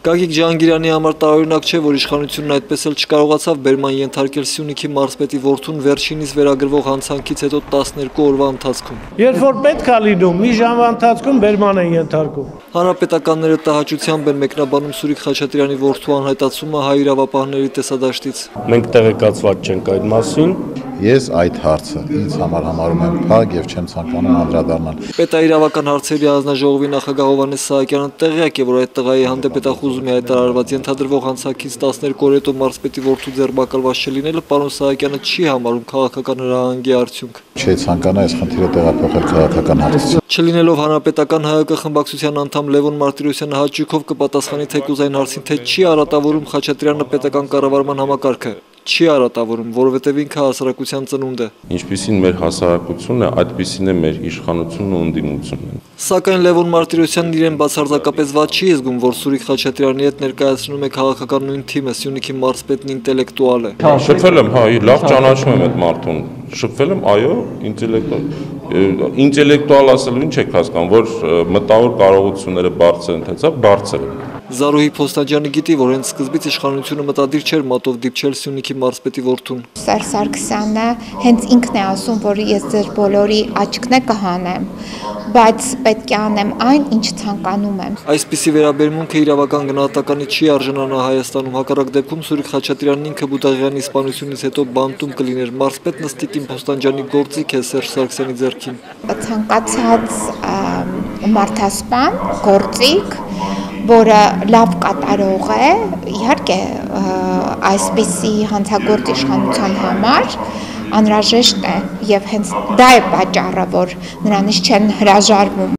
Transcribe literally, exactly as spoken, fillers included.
Գագիկ Ջահանգիրյանի համար տարօրինակ չէ, որ իշխանությունն այդպես էլ չկարողացավ բերման ենթարկել Սյունիքի մարզպետի որդուն վերջինիս վերագրվող հանցանքից հետո տասներկու օրվա ընթացքում։ Երբ որ պետք է լինում, մի ժամվա ընթացքում բերման են ենթարկում։ Հանրապետականները տհաճությամբ են մեկնաբանում Սուրիկ Խաչատրյանի որդու անհայտացումը հայ իրավապահների տեսադաշտից։ Մենք տեղեկացված չենք այդ մասին։ Ես այդ հարցը ինձ համար համարում եմ փակ եւ չեմ ցանկանում անդրադառնալ։ Պետաիրավական հարցերի հանձնաժողովի նախագահ Հովհաննես Սահակյանը տեղյակ է, որ այդ տղայի հանդեպ հետախուզում է հայտարարված ենթադրվող հանցանքից տասներկու օր հետո մարզպետի որդու ձերբակալված չլինելը պարոն Սահակյանը չի համարում քաղաքական հրահանգի արդյունք։ Չի ցանկանա այս խնդիրը տեղափոխել քաղաքական հարցից։ Չլինելով հանրապետական ՀՀԿ խմբակցության անդամ Լևոն Մարտիրոսյանը հաճույքով կպատասխանի թեկուզ այն հարցին, թե չի արատավորում Խաչատրյանը պետական կառավարման համակարգը։ Չի արատավորում, որովհետև ինքը հասարակության ծնունդ է։ Ինչպիսին մեր հասարակությունն է, այդպիսին է մեր իշխանությունն ու ընդդիմությունը։ Սակայն Լևոն Մարտիրոսյանն իրեն բացարձակապես վատ չի զգում, որ Սուրիկ Խաչատրյանի հետ ներկայացնում է քաղաքական նույն թիմը, Սյունիքի մարզպետն ինտելեկտուալ է։ Շփվել եմ, հա, լավ ճանաչում եմ այդ մարդուն։ Շփվել եմ, այո, ինտելեկտուալ։ Ինտելեկտուալ ասելու ինչ եք հասկանում, որ մտավոր կարողությունները բարձր են, թե բարձր են։ Զարուհի Փոստանջյանը գիտի, որ հենց սկզբից իշխանությունը մտադիր չէր մատով դիպչել Սյունիքի մարզպետի որդուն։ Սերժ Սարգսյանը հենց ինքն է ասում, որ ես ձեր բոլորի աչքն է կհանեմ, բայց պետք է անեմ այն, ինչ ցանկանում եմ։ Այսպիսի վերաբերմունքը իրավական գնահատականի չի արժանանա Հայաստանում, հակառակ դեպքում Սուրիկ Խաչատրյանն ինքը Բուդաղյանի սպանությունից հետո բանտում կլիներ։ Մարզպետ Նստիկին Փոստանջյանի գործիք է Սերժ Սարգսյանի ձեռքին։ Ցանկացած մարդասպան գործիք, որը լավ կատարող է, իհարկե այսպիսի հանցագործ իշխանության համար անհրաժեշտ է եւ հենց դա է պատճառը, որ նրանից չեն հրաժարվում։